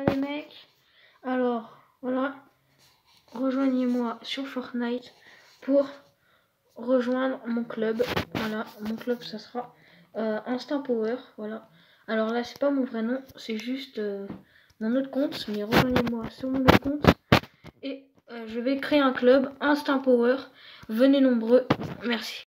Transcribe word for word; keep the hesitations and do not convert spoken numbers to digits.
les mecs. Alors, voilà. Rejoignez-moi sur Fortnite pour rejoindre mon club. Voilà, mon club, ça sera euh, Instinct Power. Voilà. Alors là, c'est pas mon vrai nom, c'est juste euh, mon autre compte. Mais rejoignez-moi sur mon autre compte. Et euh, je vais créer un club Instinct Power. Venez nombreux. Merci.